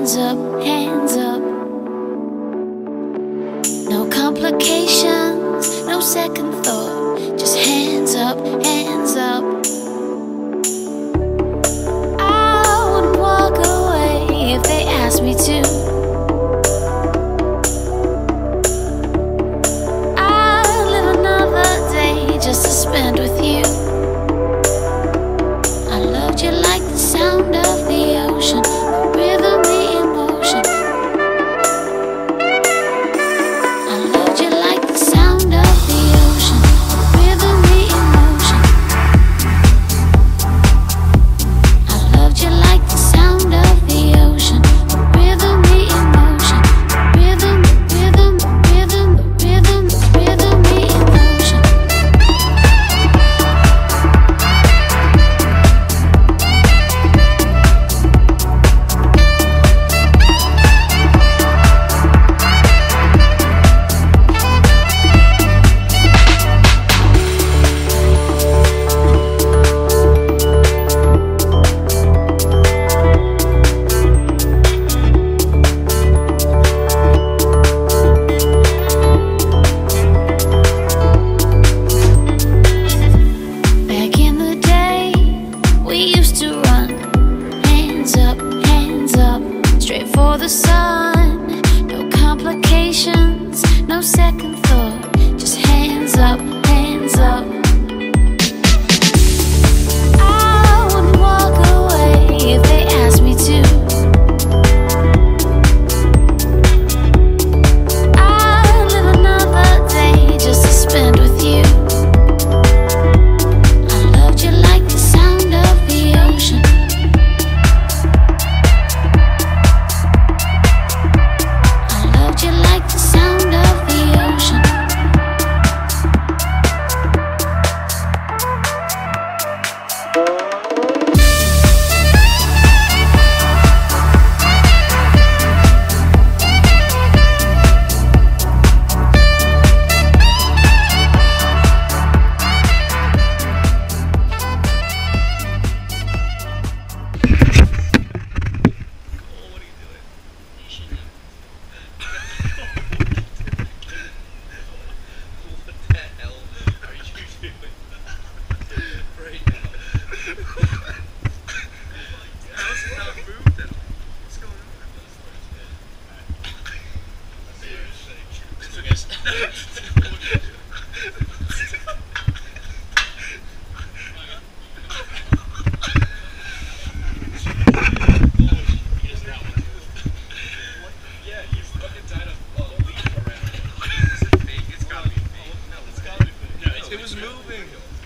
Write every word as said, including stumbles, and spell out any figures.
hands up, hands up. No complications, no second thought. Just hands up, hands up. I wouldn't walk away if they asked me to. I'd live another day just to spend with you. I loved you like the sound of the ocean, the rhythm, the emotion. I loved you like the sound of the ocean, the rhythm, the emotion. I loved you like the sound of the ocean, the rhythm, the emotion. Rhythm, rhythm, rhythm, rhythm, rhythm, the emotion. Back in the day, we used to run. Hands up, hands up, straight for the sun. No complications, no second thought. Just hands up, hands up. I wouldn't walk away if they asked me to. I'd live another day just to spend with you. I loved you like the sound of the ocean. I loved you like the sound of the ocean. It was moving.